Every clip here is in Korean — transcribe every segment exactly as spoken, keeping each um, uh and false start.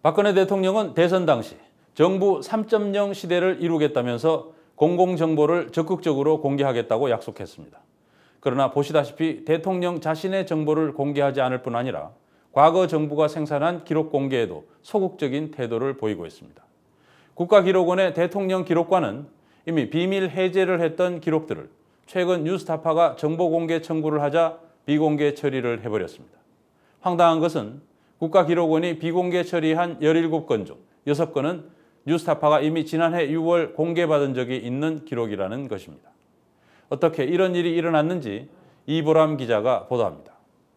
박근혜 대통령은 대선 당시 정부 삼 점 영 시대를 이루겠다면서 공공정보를 적극적으로 공개하겠다고 약속했습니다. 그러나 보시다시피 대통령 자신의 정보를 공개하지 않을 뿐 아니라 과거 정부가 생산한 기록 공개에도 소극적인 태도를 보이고 있습니다. 국가기록원의 대통령 기록관은 이미 비밀 해제를 했던 기록들을 최근 뉴스타파가 정보 공개 청구를 하자 비공개 처리를 해버렸습니다. 황당한 것은 국가기록원이 비공개 처리한 열일곱 건 중 여섯 건은 뉴스타파가 이미 지난해 유월 공개받은 적이 있는 기록이라는 것입니다. 어떻게 이런 일이 일어났는지 이보람 기자가 보도합니다.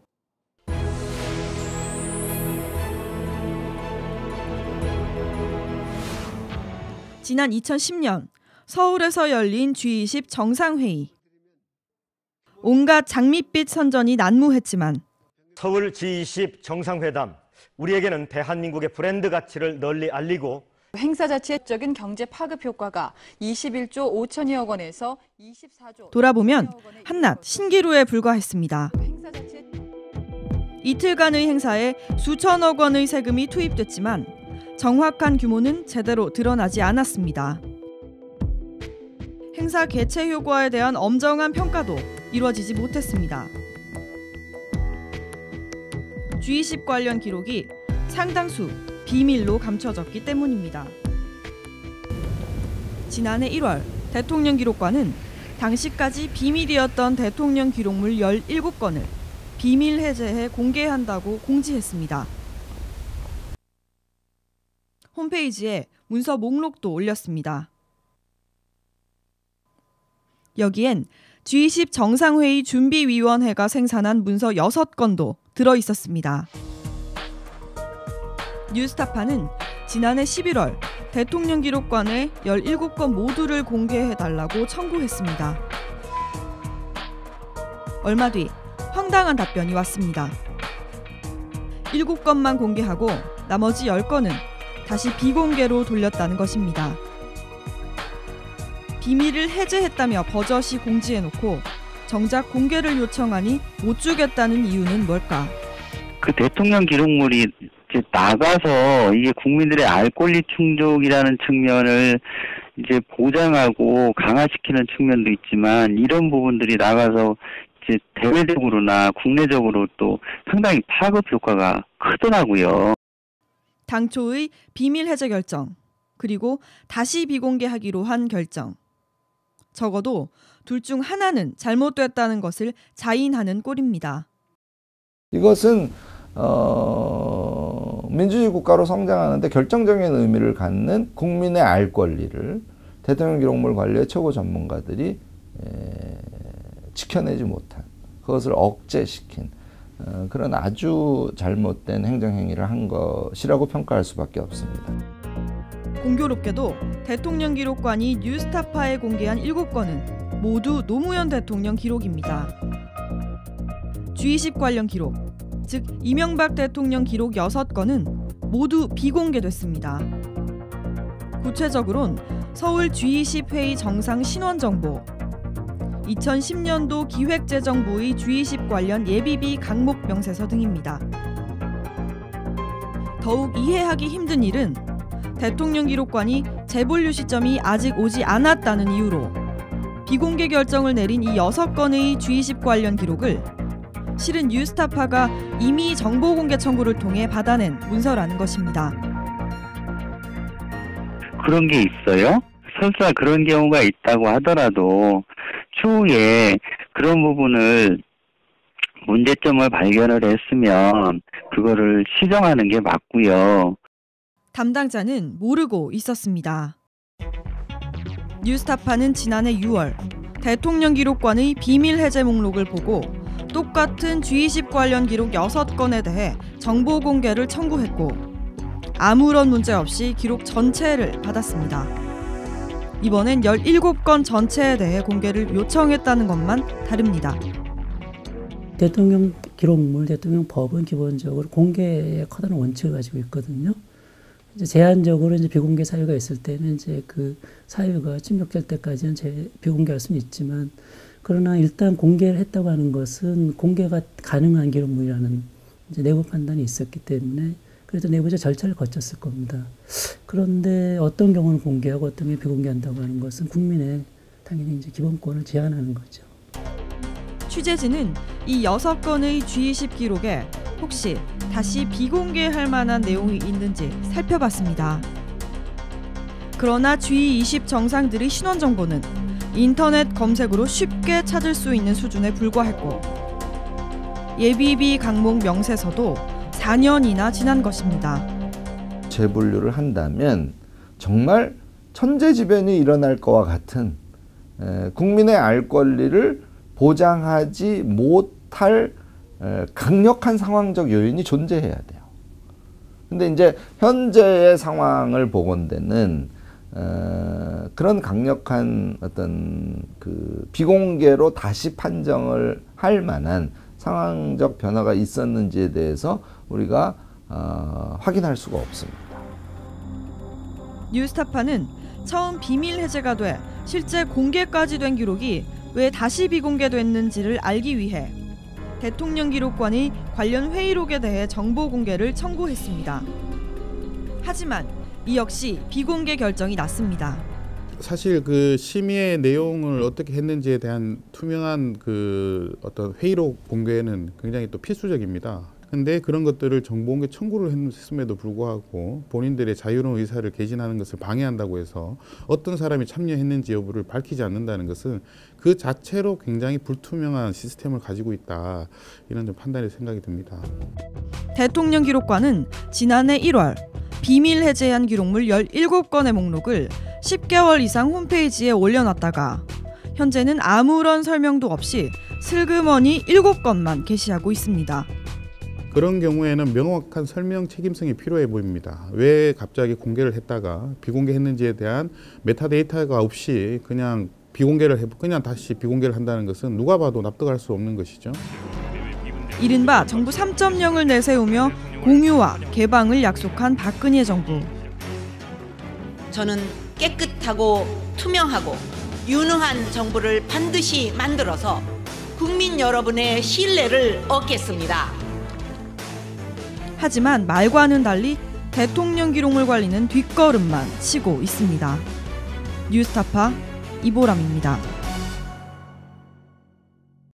지난 이천십 년 서울에서 열린 지 이십 정상회의. 온갖 장밋빛 선전이 난무했지만 서울 지 이십 정상회담, 우리에게는 대한민국의 브랜드 가치를 널리 알리고 행사 자체적인 경제 파급 효과가 이십일 조 오천여억 원에서 이십사 조. 돌아보면 한낱 신기루에 불과했습니다. 이틀간의 행사에 수천억 원의 세금이 투입됐지만 정확한 규모는 제대로 드러나지 않았습니다. 행사 개최 효과에 대한 엄정한 평가도 이루어지지 못했습니다. 지 이십 관련 기록이 상당수 비밀로 감춰졌기 때문입니다. 지난해 일월 대통령 기록관은 당시까지 비밀이었던 대통령 기록물 열일곱 건을 비밀 해제해 공개한다고 공지했습니다. 홈페이지에 문서 목록도 올렸습니다. 여기엔 지 이십 정상회의 준비위원회가 생산한 문서 여섯 건도 들어 있었습니다. 뉴스타파는 지난해 십일월 대통령 기록관에 열일곱 건 모두를 공개해달라고 청구했습니다. 얼마 뒤 황당한 답변이 왔습니다. 일곱 건만 공개하고 나머지 열 건은 다시 비공개로 돌렸다는 것입니다. 비밀을 해제했다며 버젓이 공지해놓고 정작 공개를 요청하니 못 주겠다는 이유는 뭘까? 그 대통령 기록물이 이제 나가서 이게 국민들의 알 권리 충족이라는 측면을 이제 보장하고 강화시키는 측면도 있지만 이런 부분들이 나가서 이제 대외적으로나 국내적으로 또 상당히 파급 효과가 크더라고요. 당초의 비밀 해제 결정, 그리고 다시 비공개하기로 한 결정. 적어도 둘 중 하나는 잘못됐다는 것을 자인하는 꼴입니다. 이것은 어, 민주주의 국가로 성장하는데 결정적인 의미를 갖는 국민의 알 권리를 대통령 기록물 관리의 최고 전문가들이 에, 지켜내지 못한, 그것을 억제시킨 어, 그런 아주 잘못된 행정행위를 한 것이라고 평가할 수밖에 없습니다. 공교롭게도 대통령 기록관이 뉴스타파에 공개한 일곱 건은 모두 노무현 대통령 기록입니다. 지 이십 관련 기록, 즉 이명박 대통령 기록 여섯 건은 모두 비공개됐습니다. 구체적으론 서울 지 이십 회의 정상 신원 정보, 이천십 년도 기획재정부의 지 이십 관련 예비비 강목 명세서 등입니다. 더욱 이해하기 힘든 일은 대통령 기록관이 재분류 시점이 아직 오지 않았다는 이유로 비공개 결정을 내린 이 여섯 건의 지 이십 관련 기록을 실은 뉴스타파가 이미 정보공개 청구를 통해 받아낸 문서라는 것입니다. 그런 게 있어요? 설사 그런 경우가 있다고 하더라도 추후에 그런 부분을 문제점을 발견을 했으면 그거를 시정하는 게 맞고요. 담당자는 모르고 있었습니다. 뉴스타파는 지난해 유월 대통령 기록관의 비밀 해제 목록을 보고 똑같은 지 이십 관련 기록 여섯 건에 대해 정보 공개를 청구했고 아무런 문제 없이 기록 전체를 받았습니다. 이번엔 열일곱 건 전체에 대해 공개를 요청했다는 것만 다릅니다. 대통령 기록물, 대통령 법은 기본적으로 공개에 커다란 원칙을 가지고 있거든요. 이제 제한적으로 이제 비공개 사유가 있을 때는 이제 그 사유가 충족될 때까지는 제 비공개할 수는 있지만, 그러나 일단 공개를 했다고 하는 것은 공개가 가능한 기록물이라는 이제 내부 판단이 있었기 때문에 그래도 내부적 절차를 거쳤을 겁니다. 그런데 어떤 경우는 공개하고 어떤 경우는 비공개한다고 하는 것은 국민의 당연히 이제 기본권을 제한하는 거죠. 취재진은 이 여섯 건의 지 이십 기록에 혹시 다시 비공개할 만한 내용이 있는지 살펴봤습니다. 그러나 지 이십 정상들의 신원 정보는 인터넷 검색으로 쉽게 찾을 수 있는 수준에 불과했고 예비비 강목 명세서도 사 년이나 지난 것입니다. 재분류를 한다면 정말 천재지변이 일어날 것과 같은 에, 국민의 알 권리를 보장하지 못할 에, 강력한 상황적 요인이 존재해야 돼요. 근데 이제 현재의 상황을 보건대는 어, 그런 강력한 어떤 그 비공개로 다시 판정을 할 만한 상황적 변화가 있었는지에 대해서 우리가 어, 확인할 수가 없습니다. 뉴스타파는 처음 비밀 해제가 돼 실제 공개까지 된 기록이 왜 다시 비공개됐는지를 알기 위해 대통령 기록관의 관련 회의록에 대해 정보 공개를 청구했습니다. 하지만 이 역시 비공개 결정이 났습니다. 사실 그 심의의 내용을 어떻게 했는지에 대한 투명한 그 어떤 회의록 공개는 굉장히 또 필수적입니다. 근데 그런 것들을 정보공개 청구를 했음에도 불구하고 본인들의 자유로운 의사를 개진하는 것을 방해한다고 해서 어떤 사람이 참여했는지 여부를 밝히지 않는다는 것은 그 자체로 굉장히 불투명한 시스템을 가지고 있다. 이런 좀 판단이 생각이 듭니다. 대통령 기록관은 지난해 일월 비밀 해제한 기록물 열일곱 건의 목록을 십 개월 이상 홈페이지에 올려놨다가 현재는 아무런 설명도 없이 슬그머니 일곱 건만 게시하고 있습니다. 그런 경우에는 명확한 설명 책임성이 필요해 보입니다. 왜 갑자기 공개를 했다가 비공개했는지에 대한 메타데이터가 없이 그냥 비공개를 해, 그냥 다시 비공개를 한다는 것은 누가 봐도 납득할 수 없는 것이죠. 이른바 정부 삼 점 영을 내세우며 공유와 개방을 약속한 박근혜 정부. 저는 깨끗하고 투명하고 유능한 정부를 반드시 만들어서 국민 여러분의 신뢰를 얻겠습니다. 하지만 말과는 달리 대통령 기록물 관리는 뒷걸음만 치고 있습니다. 뉴스타파 이보람입니다.